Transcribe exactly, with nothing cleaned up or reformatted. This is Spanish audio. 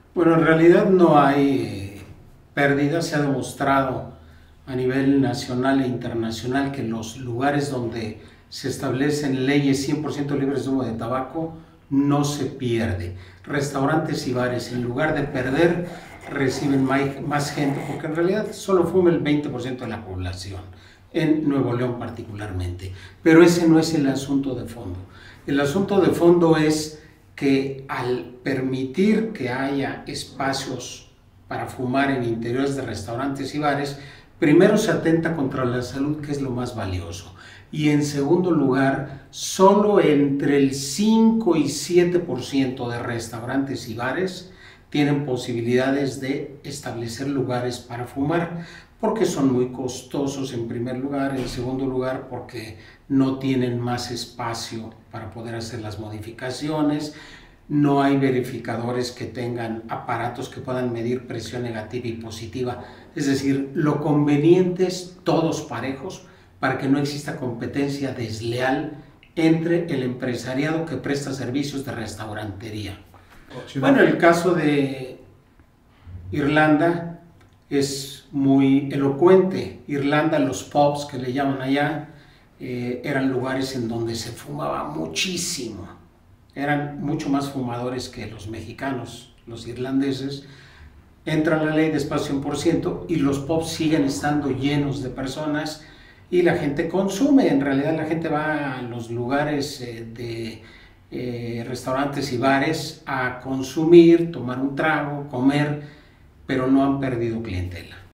Bueno, en realidad no hay eh, pérdida. Se ha demostrado a nivel nacional e internacional que en los lugares donde se establecen leyes cien por ciento libres de humo de tabaco no se pierde. Restaurantes y bares, en lugar de perder, reciben más gente, porque en realidad solo fuma el veinte por ciento de la población, en Nuevo León particularmente. Pero ese no es el asunto de fondo. El asunto de fondo es que al permitir que haya espacios para fumar en interiores de restaurantes y bares, primero se atenta contra la salud, que es lo más valioso, y en segundo lugar, solo entre el cinco y siete por ciento de restaurantes y bares tienen posibilidades de establecer lugares para fumar, porque son muy costosos en primer lugar, en segundo lugar porque no tienen más espacio para poder hacer las modificaciones, no hay verificadores que tengan aparatos que puedan medir presión negativa y positiva, es decir, lo conveniente es todos parejos para que no exista competencia desleal entre el empresariado que presta servicios de restaurantería. Bueno, el caso de Irlanda es muy elocuente. Irlanda, los pubs que le llaman allá, eh, eran lugares en donde se fumaba muchísimo. Eran mucho más fumadores que los mexicanos, los irlandeses. Entra la ley de espacio cien por ciento y los pubs siguen estando llenos de personas y la gente consume. En realidad la gente va a los lugares eh, de eh, restaurantes y bares a consumir, tomar un trago, comer, pero no han perdido clientela.